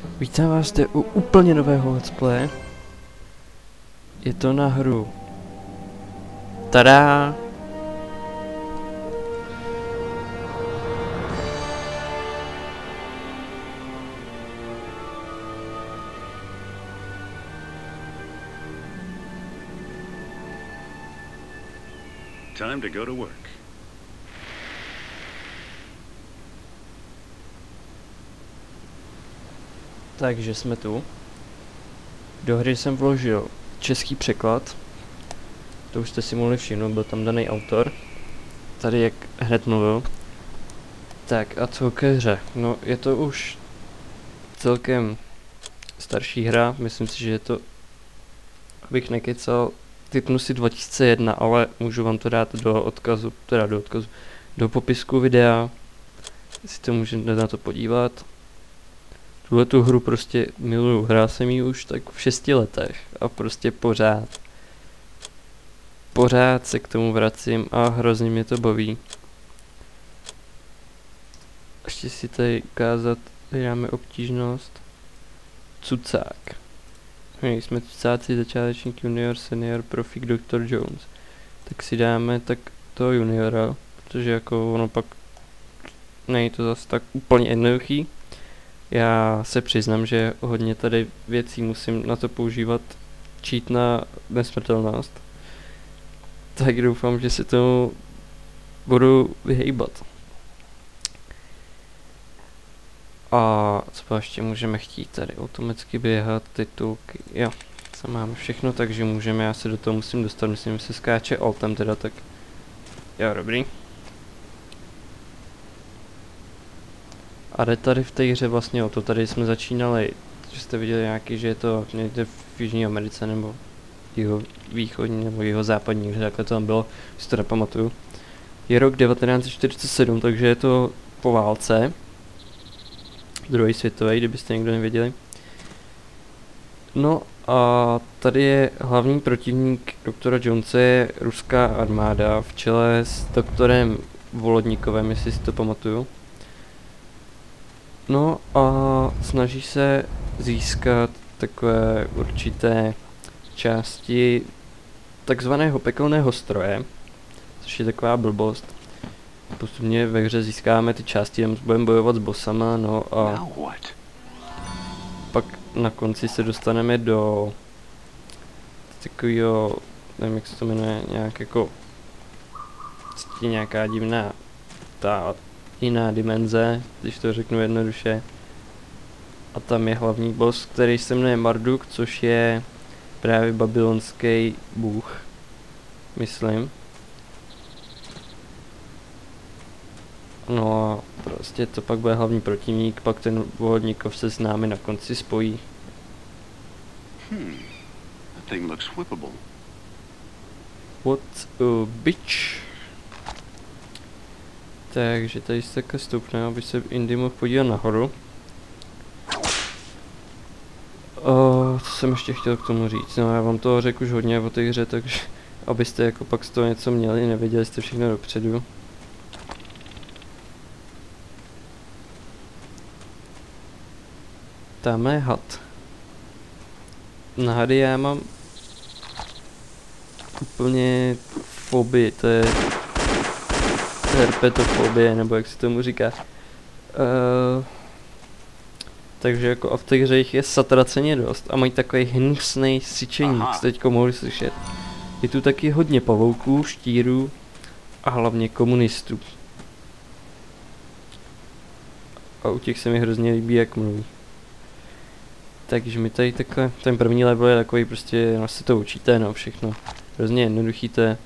Vítám vás zde u úplně nového let's play. Je to na hru. Tada! Time to go to work. Takže jsme tu. Do hry jsem vložil český překlad. To už jste si mohli všimnout, byl tam daný autor. Tady jak hned mluvil. Tak a co ke hře? No je to už celkem starší hra, myslím si, že je to, abych nekecal, typnu si 2001, ale můžu vám to dát do odkazu, do popisku videa, si to můžete na to podívat. Tuhle tu hru prostě miluju, hrál jsem ji už tak v 6 letech a prostě pořád se k tomu vracím a hrozně mě to baví. Ještě si tady ukázat, tady dáme obtížnost. Cucák. Jsme cucáci, začátečník, junior, senior, profík, Dr. Jones. Tak si dáme tak toho juniora, protože jako ono pak není to zase tak úplně jednoduchý. Já se přiznám, že hodně tady věcí musím na to používat cheat na nesmrtelnost. Tak doufám, že si tomu budu vyhejbat. A co ještě můžeme chtít tady? Automaticky běhat, titulky, jo. Co máme všechno, takže můžeme, já se do toho musím dostat, myslím, že se skáče altem teda, tak jo, dobrý. A jde tady v té hře vlastně o to, tady jsme začínali, že jste viděli nějaký, že je to někde v Jižní Americe, nebo jeho východní, nebo jeho západní, že takhle to tam bylo, si to nepamatuju. Je rok 1947, takže je to po válce. Druhý světový, kdybyste někdo nevěděli. No a tady je hlavní protivník doktora Jonese, je ruská armáda v čele s doktorem Volodníkovem, jestli si to pamatuju. No a snaží se získat takové určité části takzvaného pekelného stroje, což je taková blbost. Postupně ve hře získáme ty části, budeme bojovat s bossama, no a pak na konci se dostaneme do takového, nevím jak se to jmenuje, nějak jako nějaká divná ta jiná dimenze, když to řeknu jednoduše. A tam je hlavní boss, který se jmenuje Marduk, což je právě babylonský bůh, myslím. No a prostě to pak bude hlavní protivník, pak ten Volodníkov se s námi na konci spojí. That thing looks whippable. What a bitch. Takže tady se takhle stoupne, aby se Indy mohl podívat nahoru. Co jsem ještě chtěl k tomu říct? No já vám toho řekl už hodně o té hře, takže abyste jako pak z toho něco měli, nevěděli jste všechno dopředu. Tamhle je had. Na hady já mám úplně fobii, to je herpetofobie, nebo jak se tomu říká. Takže jako a v té hře jich je satraceně dost a mají takový hnusnej syčení, co teďko mohli slyšet. Je tu taky hodně pavouků, štírů a hlavně komunistů. A u těch se mi hrozně líbí, jak mluví. Takže mi tady takhle, ten první level je takový prostě, no si to učíte, no všechno. Hrozně jednoduchý to je.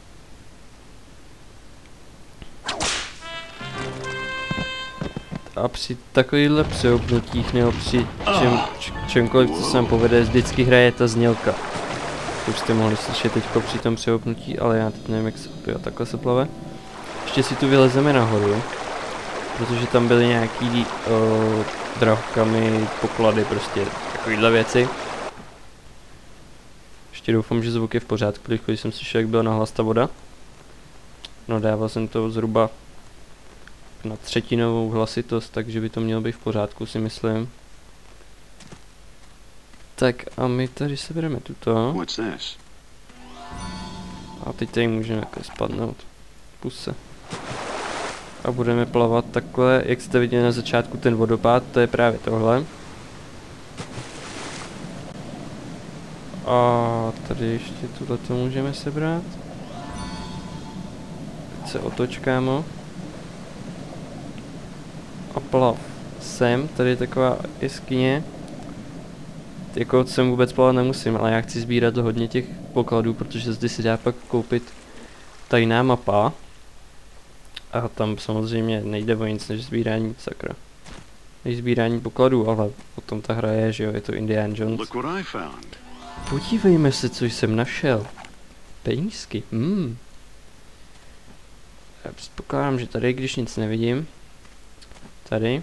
A při takovýchhle přeopnutích nebo při čemkoliv, co se nám povede, vždycky hraje ta znělka. To už jste mohli slyšet teďko při tom přeopnutí, ale já teď nevím, jak se opět takhle se plave. Ještě si tu vylezeme nahoru, protože tam byly nějaký drahkami, poklady, prostě takovýhle věci. Ještě doufám, že zvuk je v pořádku, protože když jsem slyšel, jak byla nahlas ta voda. No dával jsem to zhruba na třetinovou hlasitost, takže by to mělo být v pořádku, si myslím. Tak a my tady sebereme tuto. What's this? A teď tady můžeme takhle spadnout. Puse. A budeme plavat takhle, jak jste viděli na začátku ten vodopád, to je právě tohle. A tady ještě tohleto můžeme sebrat. Teď se otoč, kámo. A plav sem, tady je taková jeskyně. Jako sem vůbec plavat nemusím, ale já chci sbírat hodně těch pokladů, protože zde si dá pak koupit tajná mapa. A tam samozřejmě nejde o nic než sbírání, sakra. Než sbírání pokladů, ale potom ta hra je, že jo, je to Indiana Jones. Look what I found. Podívejme se, co jsem našel. Penízky, Já předpokládám, že tady, když nic nevidím. Tady.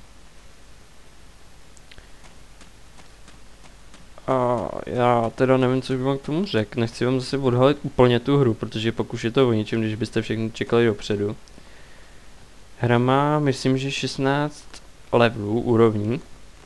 A já teda nevím, co bych vám k tomu řekl. Nechci vám zase odhalit úplně tu hru, protože pak už je to o ničem, když byste všechno čekali dopředu. Hra má, myslím, že 16 levelů, úrovní.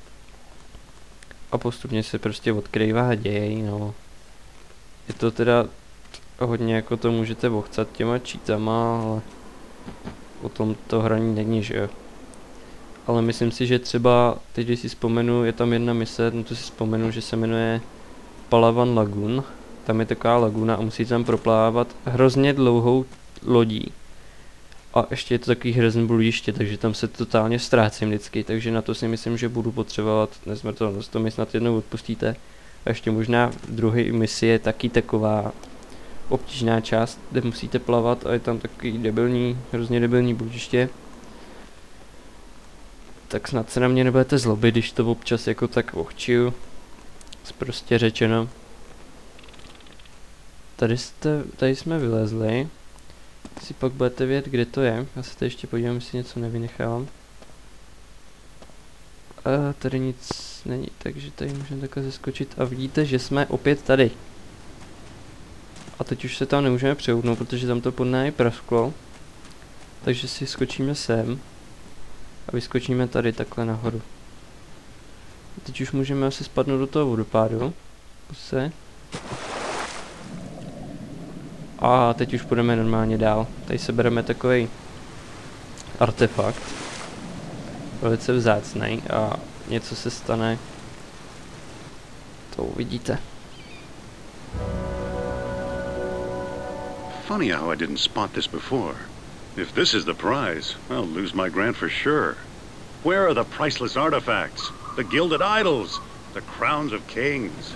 A postupně se prostě odkrývá děj, no. Je to teda hodně jako to můžete vochcat těma cheatama, ale o tom to hraní není, že jo. Ale myslím si, že třeba, teď když si vzpomenu, je tam jedna mise, no to si vzpomenu, že se jmenuje Palawan Lagoon. Tam je taková laguna a musí tam proplávat hrozně dlouhou lodí. A ještě je to takový hrozný bludiště, takže tam se totálně ztrácím vždycky, takže na to si myslím, že budu potřebovat nesmrtelnost, to mi snad jednou odpustíte. A ještě možná v druhé misi je taky taková obtížná část, kde musíte plavat a je tam takový debilní, hrozně debilní bludiště. Tak snad se na mě nebudete zlobit, když to občas jako tak ohčiju. Prostě řečeno. Tady jsme vylezli. Si pak budete vědět, kde to je. Já se tady ještě podívám, jestli něco nevynechám. A tady nic není, takže tady můžeme takhle zeskočit a vidíte, že jsme opět tady. A teď už se tam nemůžeme přehoupnout, protože tam to pod námi prasklo. Takže si skočíme sem. A vyskočíme tady takhle nahoru. Teď už můžeme asi spadnout do toho vodopádu. Puse. A teď už půjdeme normálně dál. Tady se bereme takový artefakt. Velice vzácný a něco se stane. To uvidíte. Funny how I didn't spot this before. If this is the prize, I'll lose my grant for sure. Where are the priceless artifacts? The gilded idols? The crowns of kings?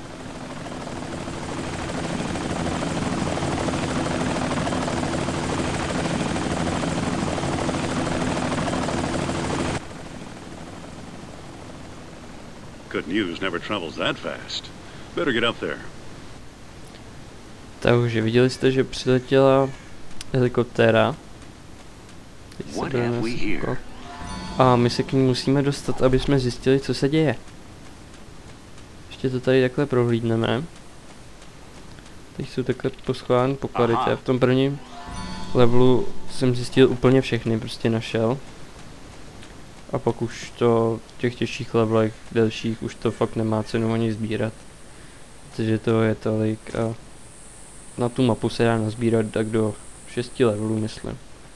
Good news never travels that fast. Better get up there. Takže viděli jste, že přiletěla helikoptéra. A my se k ní musíme dostat, aby jsme zjistili, co se děje. Ještě to tady takhle prohlídneme. Teď jsou takhle poschovány poklady. V tom prvním levelu jsem zjistil úplně všechny, prostě našel. A pak už to v těch těžších levelech, delších, už to fakt nemá cenu ani sbírat. Protože to je tolik a na tu mapu se dá nazbírat tak do 6 levelů, myslím.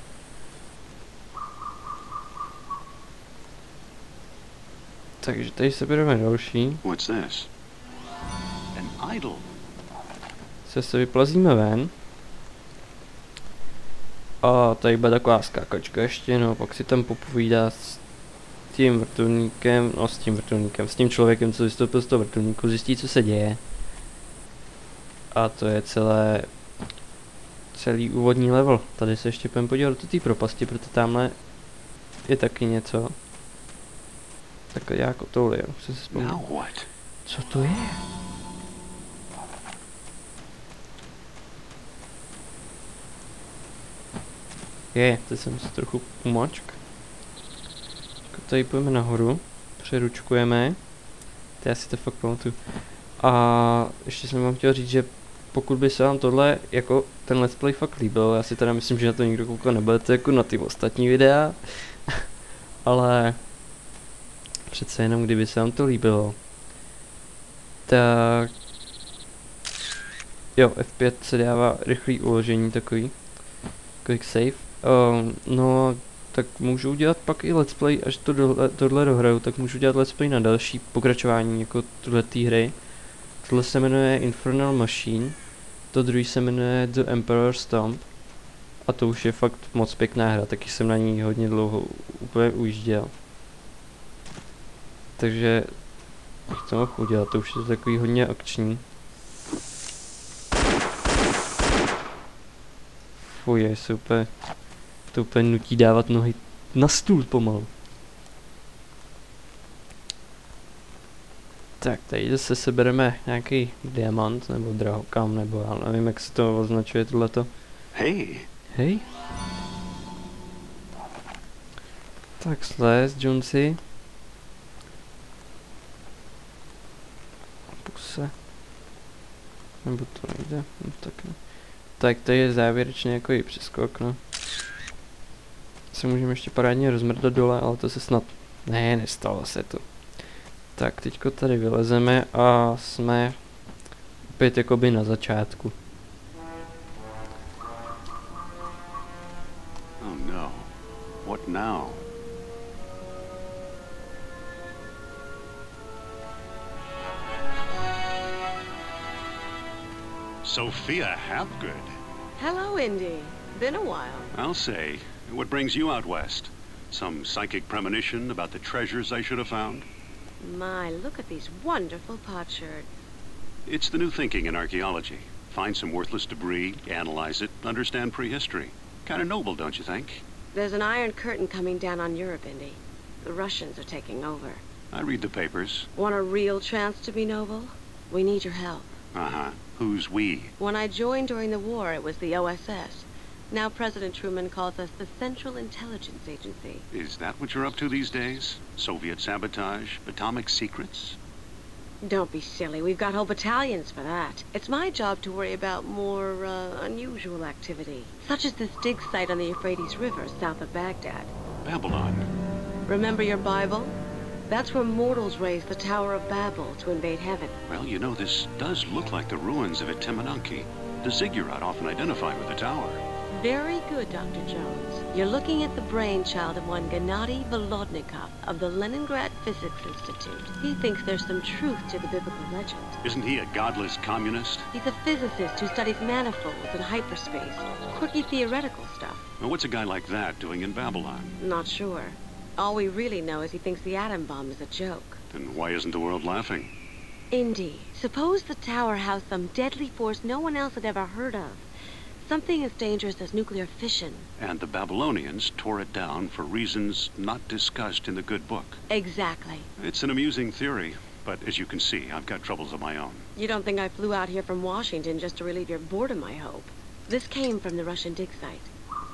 Takže tady se bereme další. Se vyplazíme ven. A tady bude taková skákačka ještě, no, pak si tam popovídá s tím vrtulníkem, no s tím člověkem, co vystoupil z toho vrtulníku, zjistí, co se děje. A to je celý úvodní level. Tady se ještě půjdeme podívat do té propasti, protože tamhle je taky něco. Takhle jako tohle, jo, musím si vzpomínat. Co to je? Teď jsem si trochu umačk. Tady půjdeme nahoru, přeručkujeme. To já si to fakt pamatuju. A ještě jsem vám chtěl říct, že pokud by se vám tohle, jako ten let's play fakt líbil, já si teda myslím, že na to nikdo koukat nebudete jako na ty ostatní videa, ale přece jenom kdyby se vám to líbilo, Tak... Jo, F5 se dává rychlý uložení takový. Quick save. No, tak můžu udělat pak i let's play, až tohle dohraju, tak můžu udělat let's play na další pokračování jako tuhletý hry. Tohle se jmenuje Infernal Machine, to druhý se jmenuje The Emperor's Stomp. A to už je fakt moc pěkná hra, taky jsem na ní hodně dlouho úplně ujížděl. Takže bych to mohl udělat, to už je takový hodně akční. Fuj, super. To úplně nutí dávat nohy na stůl pomalu. Tak, tady zase sebereme nějaký diamant, nebo drahokam, nebo já nevím, jak se to označuje tohleto. Hey. Hej. Tak slez, Jonesy. Puse. Nebo to nejde, no, tak ne. Tak tady je závěrečně jako i přeskok, no. Se můžeme ještě parádně rozmrdat dole, ale to se snad... Ne, nestalo se to. Tak, teďko tady vylezeme a jsme opět jakoby na začátku. Oh no. What now? Sophia Hapgood. Hello, Indy. Been a while. I'll say. What brings you out west? Some psychic premonition about the treasures I should have found? My, look at these wonderful potsherds. It's the new thinking in archaeology. Find some worthless debris, analyze it, understand prehistory. Kind of noble, don't you think? There's an iron curtain coming down on Europe, Indy. The Russians are taking over. I read the papers. Want a real chance to be noble? We need your help. Uh-huh. Who's we? When I joined during the war, it was the OSS. Now President Truman calls us the Central Intelligence Agency. Is that what you're up to these days? Soviet sabotage? Atomic secrets? Don't be silly. We've got whole battalions for that. It's my job to worry about more, unusual activity. Such as this dig site on the Euphrates River, south of Baghdad. Babylon. Remember your Bible? That's where mortals raised the Tower of Babel to invade heaven. Well, you know, this does look like the ruins of Itimenanki, the ziggurat often identified with the tower. Very good, Dr. Jones. You're looking at the brainchild of one Gennady Volodnikov of the Leningrad Physics Institute. He thinks there's some truth to the biblical legend. Isn't he a godless communist? He's a physicist who studies manifolds and hyperspace. Quirky theoretical stuff. Well, what's a guy like that doing in Babylon? Not sure. All we really know is he thinks the atom bomb is a joke. Then why isn't the world laughing? Indy, suppose the tower housed some deadly force no one else had ever heard of. Something as dangerous as nuclear fission. And the Babylonians tore it down for reasons not discussed in the good book. Exactly. It's an amusing theory, but as you can see, I've got troubles of my own. You don't think I flew out here from Washington just to relieve your boredom, I hope. This came from the Russian dig site.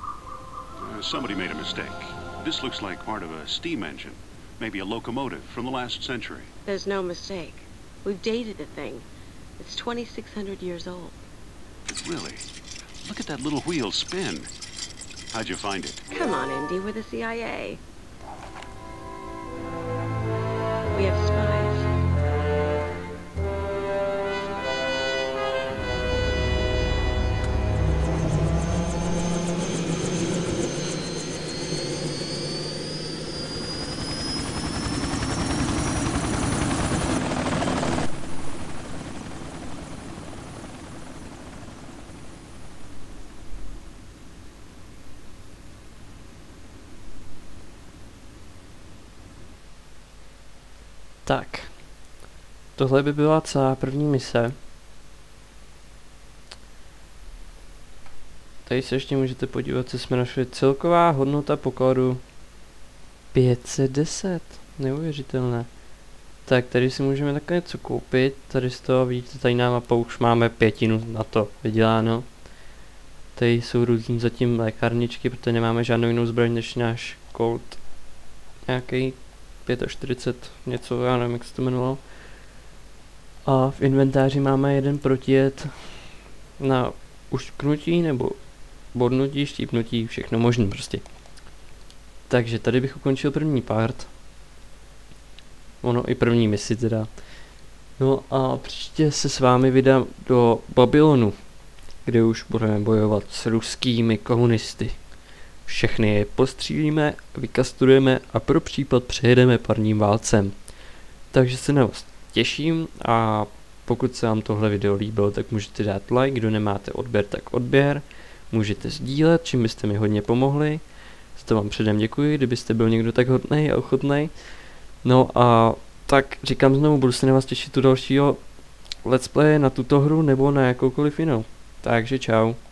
Somebody made a mistake. This looks like part of a steam engine. Maybe a locomotive from the last century. There's no mistake. We've dated the thing. It's 2,600 years old. Really? Look at that little wheel spin. How'd you find it? Come on, Indy, we're the CIA. We have spies. Tak, tohle by byla celá první mise. Tady se ještě můžete podívat, co jsme našli. Celková hodnota pokladu 510, neuvěřitelné. Tak, tady si můžeme takhle něco koupit, tady z toho vidíte, tady na mapa už máme 5 na to vyděláno. Tady jsou různý zatím lékárničky, protože nemáme žádnou jinou zbraň než náš Colt. Nějaký 45 něco, já nevím, jak se to jmenovalo. A v inventáři máme jeden protijed na ušknutí nebo bodnutí, štípnutí, všechno možné prostě. Takže tady bych ukončil první part. Ono i první misi teda. No a příště se s vámi vydám do Babylonu, kde už budeme bojovat s ruskými komunisty. Všechny je postřílíme, vykastrujeme a pro případ přejedeme parním válcem. Takže se na vás těším a pokud se vám tohle video líbilo, tak můžete dát like, kdo nemáte odběr, tak odběr. Můžete sdílet, čím byste mi hodně pomohli. Za to vám předem děkuji, kdybyste byl někdo tak hodnej a ochotnej. No a tak říkám znovu, budu se na vás těšit u dalšího let's play na tuto hru nebo na jakoukoliv jinou. Takže čau.